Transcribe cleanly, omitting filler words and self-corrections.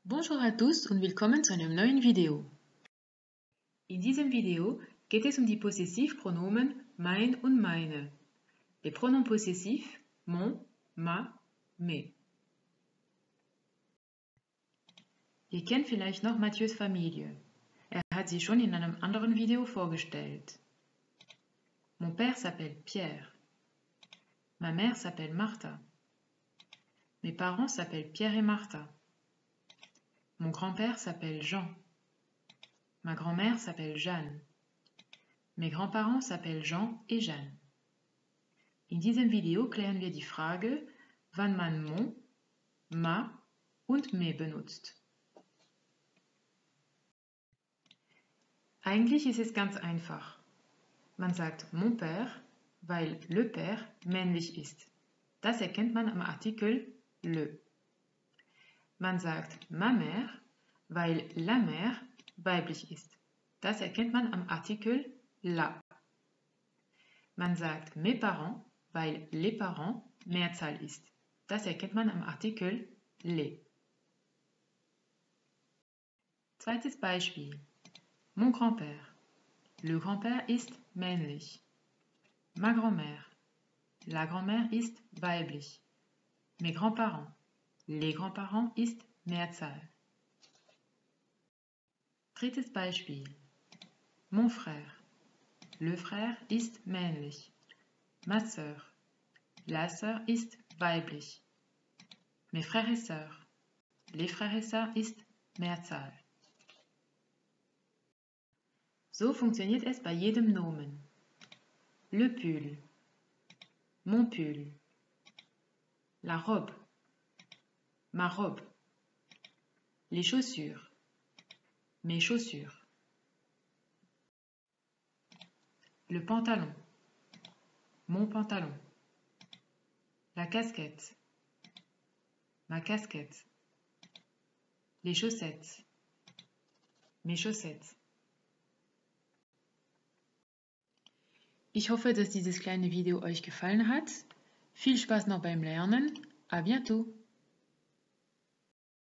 Bonjour à tous und willkommen zu einem neuen Video. In diesem Video geht es um die Possessivpronomen mein und meine. Les pronoms possessifs mon, ma, mes. Ihr kennt vielleicht noch Mathieu's Familie. Er hat sie schon in einem anderen Video vorgestellt. Mon père s'appelle Pierre. Ma mère s'appelle Martha. Mes parents s'appellent Pierre et Martha. Mon grand-père s'appelle Jean. Ma grand-mère s'appelle Jeanne. Mes grands-parents s'appellent Jean et Jeanne. In diesem Video klären wir die Frage, wann man mon, ma und mes benutzt. Eigentlich ist es ganz einfach. Man sagt mon père, weil le père männlich ist. Das erkennt man am Artikel le. Man sagt ma mère, weil la mère weiblich ist. Das erkennt man am Artikel la. Man sagt mes parents, weil les parents Mehrzahl ist. Das erkennt man am Artikel les. Zweites Beispiel. Mon grand-père. Le grand-père ist männlich. Ma grand-mère. La grand-mère ist weiblich. Mes grands-parents. Les grands-parents ist Mehrzahl. Drittes Beispiel. Mon frère. Le frère ist männlich. Ma sœur. La sœur ist weiblich. Mes frères et sœurs. Les frères et sœurs ist Mehrzahl. So funktioniert es bei jedem Nomen. Le pull. Mon pull. La robe. Ma robe. Les chaussures. Mes chaussures. Le pantalon. Mon pantalon. La casquette. Ma casquette. Les chaussettes. Mes chaussettes. Ich hoffe, dass dieses kleine Video euch gefallen hat. Viel Spaß noch beim Lernen. À bientôt!